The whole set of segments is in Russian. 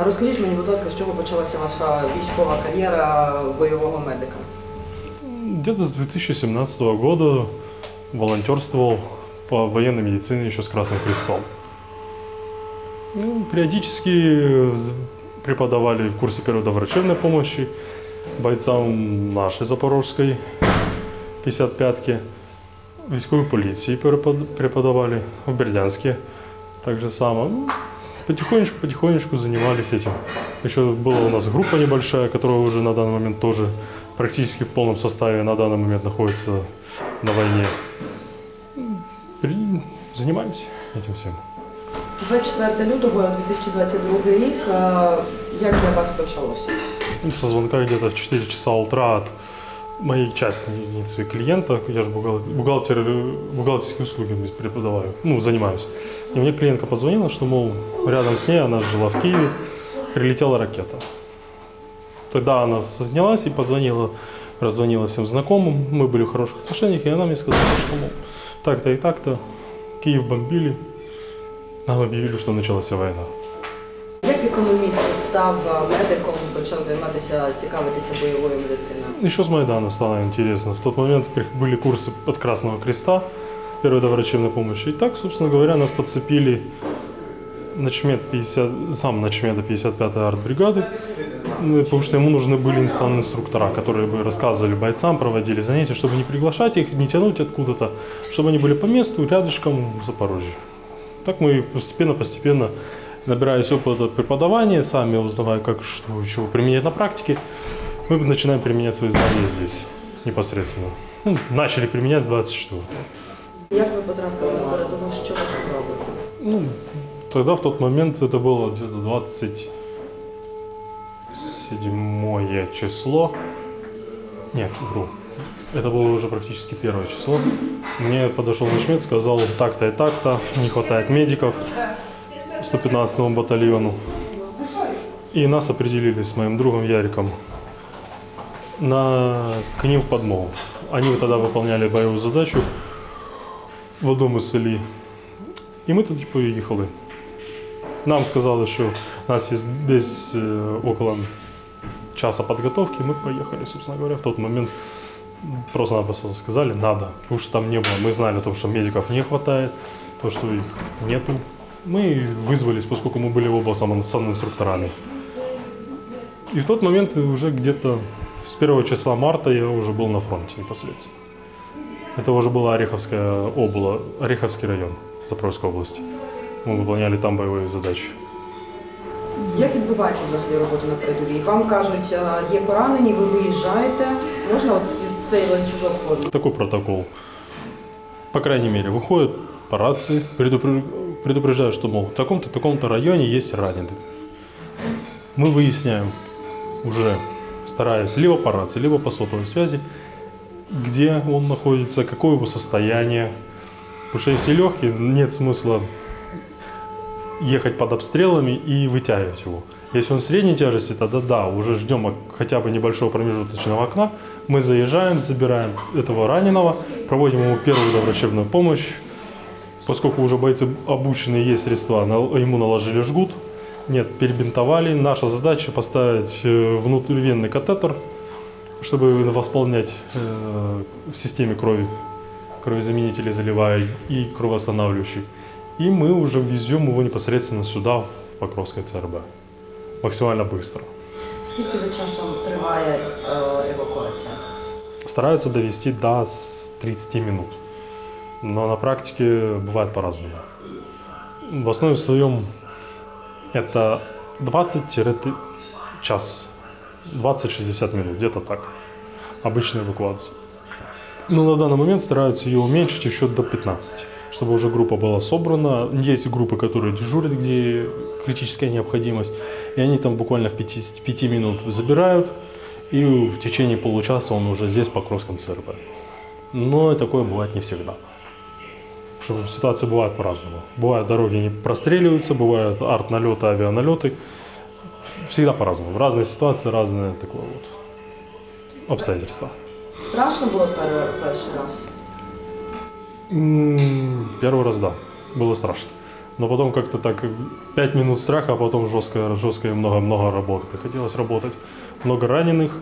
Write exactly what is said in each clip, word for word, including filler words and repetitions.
Розкажіть мені, будь ласка, з чого почалася ваша військова кар'єра бойового медика? Где-то с две тысячи семнадцатого года волонтерствовал по военной медицине еще с Красным Крестом. Ну, периодически преподавали в курсе первой доврачебной помощи бойцам нашей Запорожской пятьдесят пятки, військовой полиции преподавали в Бердянске. Так же само. Потихонечку-потихонечку занимались этим. Еще была у нас группа небольшая, которая уже на данный момент тоже практически в полном составе на данный момент находится на войне. Занимались этим всем. двадцять четвертого лютого две тысячи двадцать другий рік, як для вас почалося? Со звонка где-то в четыре часа утра от моей частницы клиента, я же бухгалтер, бухгалтер, бухгалтерские услуги преподаваю, ну, занимаюсь. И мне клиентка позвонила, что, мол, рядом с ней, она жила в Киеве, прилетела ракета. Тогда она сознялась и позвонила, раззвонила всем знакомым, мы были в хороших отношениях, и она мне сказала, что, мол, так-то и так-то, Киев бомбили, нам объявили, что началась война. Як економіст став медиком, почав займатися, цікавитися бойовою медициною? Еще с Майдана стало интересно. В тот момент были курсы от Красного Креста, первой доврачебной помощи. И так, собственно говоря, нас подцепили начмед пятьдесят, сам начмеда пятьдесят пятой артбригады, потому что ему нужны были инструктора, которые бы рассказывали бойцам, проводили занятия, чтобы не приглашать их, не тянуть откуда-то, чтобы они были по месту, рядышком в Запорожье. Так мы постепенно-постепенно, набираясь опыта преподавания, сами узнавая, как, что, чего применять на практике, мы начинаем применять свои знания здесь, непосредственно. Ну, начали применять с двадцать четвёртого. Как вы потрапили на передову, что вы там робите? Ну, тогда в тот момент это было где-то двадцать седьмое число. Нет, вру. Это было уже практически первое число. Мне подошел начмед, сказал, так-то и так-то, не хватает медиков сто пятнадцатому батальону. И нас определили с моим другом Яриком на, к ним в подмогу. Они тогда выполняли боевую задачу в одном из селі. І ми тоді поїхали. Нам сказали, що у нас є десь около часа подготовки, мы поехали, собственно говоря, в тот момент просто-напросто сказали, надо, потому что там не было, мы знали о том, что медиков не хватает, то, что их нету. Мы вызвались, поскольку мы были оба санинструкторами. И в тот момент уже где-то с первого числа марта я уже был на фронте непосредственно. Это уже была Ореховская обла, Ореховский район Запорожской области. Мы выполняли там боевые задачи. Як відбувається взагалі робота на передовій? Вам кажуть, є поранені, ви виїжджаєте, можна от цей ланцюжок ходити? Такой протокол. По крайней мере, выходят по рации, предупреждают, что, мол, в таком-то, таком-то районе есть раненый. Мы выясняем уже, стараясь либо по рации, либо по сотовой связи, где он находится, какое его состояние. Потому что если легкий, нет смысла ехать под обстрелами и вытягивать его. Если он средней тяжести, тогда да, уже ждем хотя бы небольшого промежуточного окна. Мы заезжаем, забираем этого раненого, проводим ему первую доврачебную помощь. Поскольку уже бойцы обученные, есть средства, ему наложили жгут, нет, перебинтовали. Наша задача поставить внутривенный катетер, чтобы восполнять э, в системе крови, кровозаменители заливая и кровоостанавливающий. И мы уже везем его непосредственно сюда, в Покровское ЦРБ. Максимально быстро. Сколько за часом триває э, эвакуация? Стараются довести до тридцати минут. Но на практике бывает по-разному. В основе своем это двадцать час, двадцать-шестьдесят минут, где-то так. Обычная эвакуация. Но на данный момент стараются ее уменьшить еще до пятнадцати, чтобы уже группа была собрана. Есть группы, которые дежурят, где критическая необходимость, и они там буквально в пяти минут забирают, и в течение получаса он уже здесь, в Покровском ЦРБ. Но такое бывает не всегда. Что ситуации бывают по-разному. Бывают дороги не простреливаются, бывают арт-налеты, авианалеты. Всегда по-разному. В разные ситуации, разные такое вот обстоятельства. Страшно было первый раз? Первый раз, да, было страшно. Но потом как-то так пять минут страха, а потом жестко, жестко и много-много работы. Приходилось работать. Много раненых.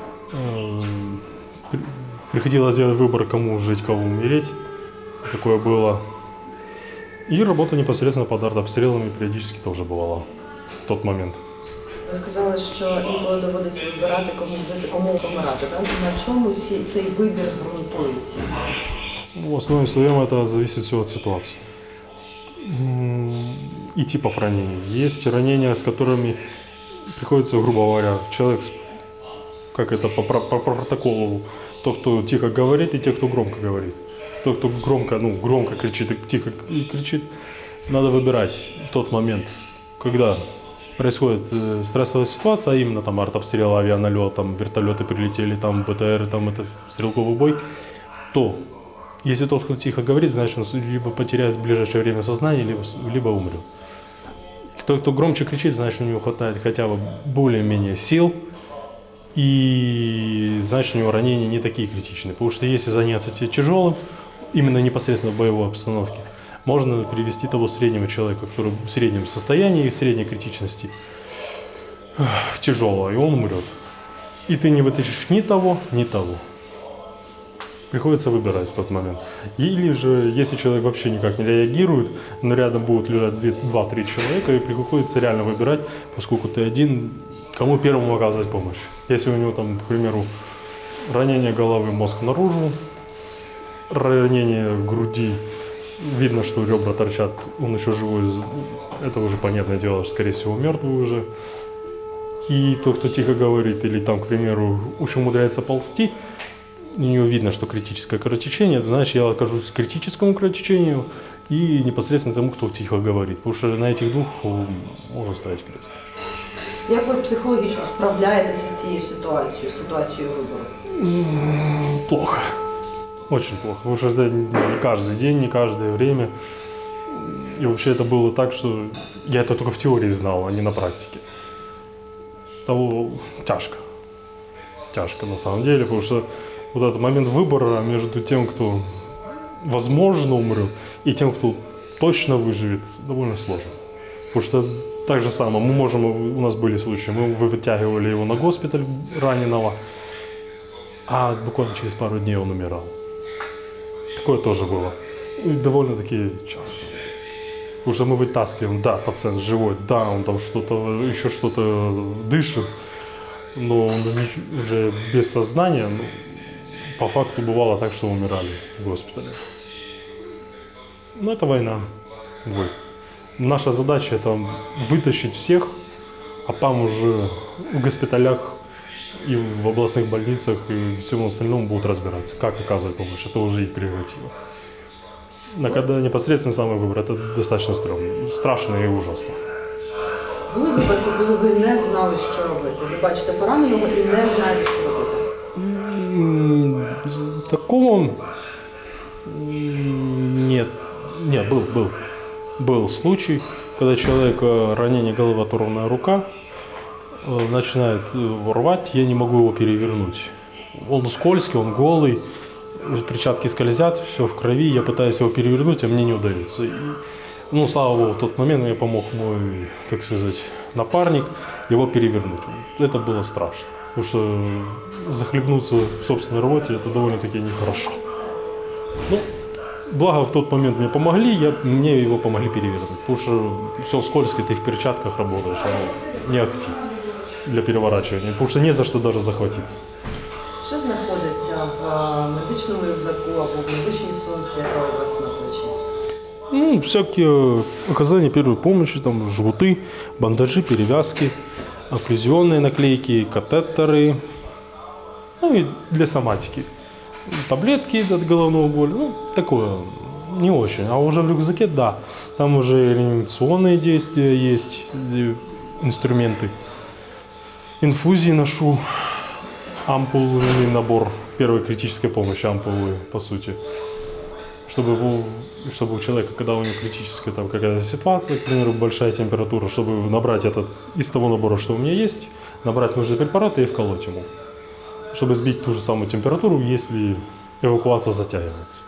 Приходилось делать выбор, кому жить, кому умереть. Такое было. И работа непосредственно под артобстрілами періодично теж бувала в той момент. Ви сказали, що інколи доводиться вибирати, кому жити, кому помирати. Так? На чому ці, цей вибір ґрунтується? В основе своем это зависит все от ситуации и типов ранений. Есть ранения, с которыми приходится, грубо говоря, человек, как это по, по, по протоколу, тот, кто тихо говорит, и те, кто громко говорит. Тот, кто громко, ну, громко кричит и тихо кричит, надо выбирать в тот момент, когда происходит стрессовая ситуация, а именно там артобстрел, авианалет, там вертолеты прилетели, там БТР, там это стрелковый бой, то если тот, кто тихо говорит, значит он либо потеряет в ближайшее время сознание, либо, либо умрет. Тот, кто громче кричит, значит у него хватает хотя бы более-менее сил, и значит у него ранения не такие критичные. Потому что если заняться тяжелым, именно непосредственно в боевой обстановке, можно перевести того среднего человека, который в среднем состоянии, средней критичности, в тяжелое, и он умрет. И ты не вытащишь ни того, ни того. Приходится выбирать в тот момент. Или же, если человек вообще никак не реагирует, но рядом будут лежать два-три человека, и приходится реально выбирать, поскольку ты один, кому первому оказывать помощь. Если у него там, к примеру, ранение головы, мозг наружу, ранение груди, видно, что ребра торчат, он еще живой, это уже понятное дело, что, скорее всего, мертвый уже. И тот, кто тихо говорит, или там, к примеру, очень умудряется ползти, у него видно, что критическое кровотечение, значит, я окажусь к критическому кровотечению и непосредственно тому, кто тихо говорит. Потому что на этих двух можно ставить крест. Як ви психологічно справляєтеся з цією ситуацією, з ситуацією вибору? Плохо. Очень плохо. Потому что это не каждый день, не каждое время. И вообще это было так, что я это только в теории знал, а не на практике. Того тяжко. Тяжко на самом деле, потому что вот этот момент выбора между тем, кто возможно умрет, и тем, кто точно выживет, довольно сложно. Потому что так же самое, мы можем, у нас были случаи, мы вытягивали его на госпиталь раненого, а буквально через пару дней он умирал. Такое тоже было. И довольно-таки часто. Потому что мы вытаскиваем, да, пациент живой, да, он там что-то, еще что-то дышит, но он уже без сознания. Ну, по факту бывало так, что умирали в госпитале. Но это война. Бой. Наша задача это вытащить всех, а там уже в госпиталях и в областных больницах и всему остальному будут разбираться, как оказывать помощь. Это уже их прерогатива. А когда непосредственно самый выбор, это достаточно стрёмно, страшно и ужасно. Були випадки, коли ви не знали, що робити? Ви бачите пораненого і не знаєте, що робити? Такого нет. Нет, был, был. Был случай, когда человек, ранение головы, оторванная рука, начинает рвать, я не могу его перевернуть. Он скользкий, он голый, перчатки скользят, все в крови, я пытаюсь его перевернуть, а мне не удается. И, ну, слава богу, в тот момент мне помог мой, так сказать, напарник его перевернуть. Это было страшно, потому что захлебнуться в собственной работе это довольно-таки нехорошо. Ну, благо в тот момент мне помогли, я, мне его помогли перевернуть, потому что все скользко, ты в перчатках работаешь, а не ахти для переворачивания, потому что не за что даже захватиться. Що знаходиться в медичному рюкзаку або в медичній сумці, яка у вас на плечі? Ну, всякие оказания первой помощи, там жгуты, бандажи, перевязки, окклюзионные наклейки, катетеры, ну и для соматики. Таблетки от головного боли, ну, такое, не очень. А уже в рюкзаке, да, там уже реанимационные действия есть, инструменты. Инфузии ношу, ампульный набор первой критической помощи, ампулы, по сути. Чтобы, его, чтобы у человека, когда у него критическая там какая-то ситуация, к примеру, большая температура, чтобы набрать этот из того набора, что у меня есть, набрать нужные препараты и вколоть ему. Чтобы сбить ту же самую температуру, если эвакуация затягивается.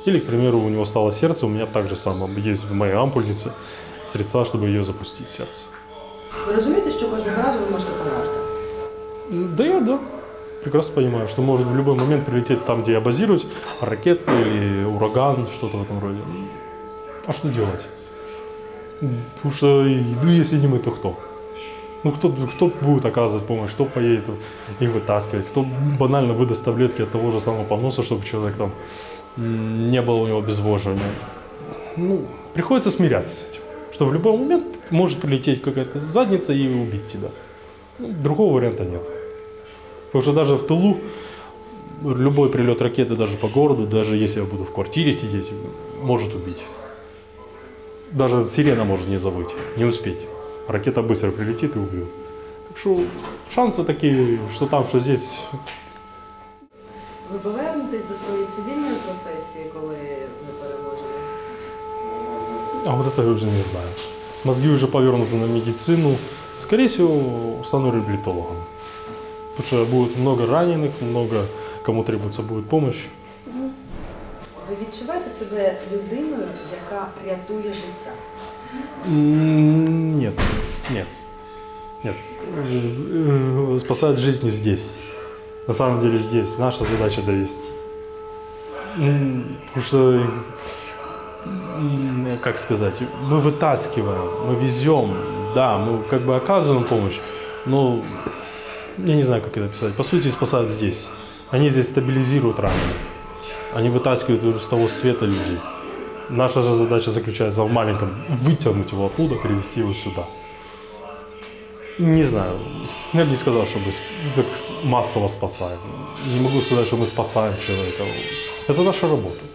Или, к примеру, у него стало сердце, у меня так же само есть в моей ампульнице средства, чтобы ее запустить, сердце. Ви розумієте, що кожного разу ви можете померти? Да, я, да. Прекрасно понимаю, что может в любой момент прилететь там, где я базируюсь, ракета или ураган, что-то в этом роде. А что делать? Потому что, ну, если не мы, то кто? Ну, кто, кто будет оказывать помощь, кто поедет их вытаскивать, кто банально выдаст таблетки от того же самого поноса, чтобы человек там не было у него обезвоживания. Ну, приходится смиряться с этим, что в любой момент может прилететь какая-то задница и убить тебя. Ну, другого варианта нет. Потому что даже в тылу любой прилет ракеты даже по городу, даже если я буду в квартире сидеть, может убить. Даже сирена может не завыть, не успеть. Ракета быстро прилетит и убьет. Так что шансы такие, что там, что здесь. Ви повернетесь до своєї цивільної професії, коли ви переможете? А вот это я уже не знаю. Мозги уже повернуты на медицину. Скорее всего, стану реабилитологом. Потому что будет много раненых, много кому требуется будет помощь. Ви відчуваєте себе людиною, яка рятує життя? М, Нет, нет, нет. Э, э, Спасает жизни здесь. На самом деле здесь. Наша задача довести. М, Потому что, м, как сказать, мы вытаскиваем, мы везем, да, мы как бы оказываем помощь, но я не знаю, как это описать. По сути, спасают здесь. Они здесь стабилизируют раненых. Они вытаскивают уже с того света людей. Наша же задача заключается в маленьком вытянуть его оттуда, перевести его сюда. Не знаю, я бы не сказал, что мы так массово спасаем. Не могу сказать, что мы спасаем человека. Это наша работа.